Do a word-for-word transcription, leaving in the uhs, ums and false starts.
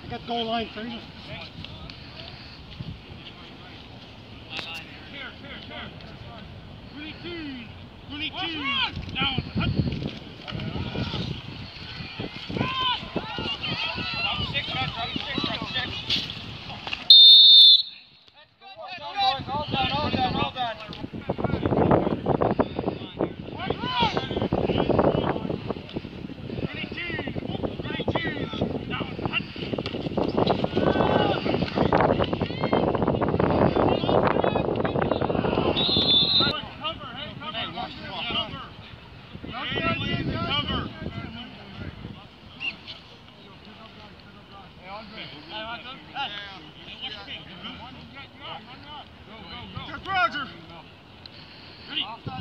I got goal line, Fraser. Here, here, here. twenty-two. twenty-two. Down. Drop six, drop six, drop six. All done, all done, all done. Roger. Ready?